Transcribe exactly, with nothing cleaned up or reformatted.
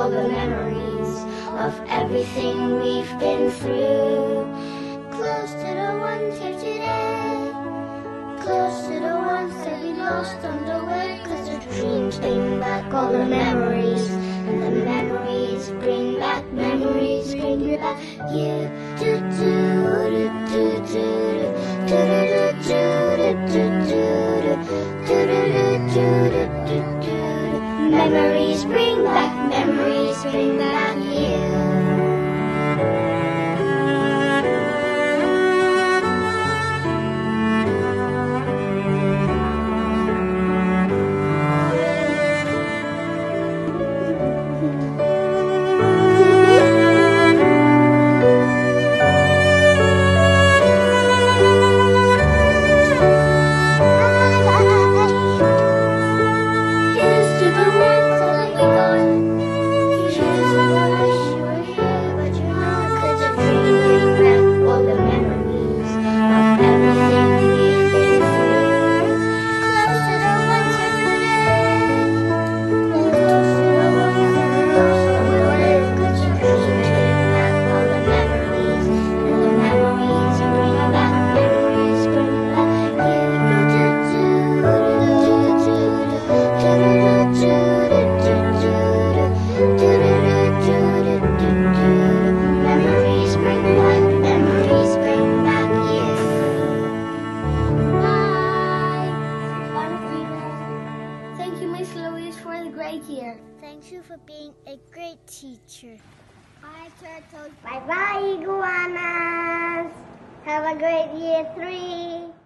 all the memories of everything we've been through. Close to the ones here today, close to the ones that we lost on the way. Cause the dreams bring back all the memories, and the memories bring back, memories bring back you. Do do do do do do do do do do do do do. Memories bring back, memories bring back you. Thank you for being a great teacher. Bye, turtles. Bye-bye, iguanas. Have a great year three.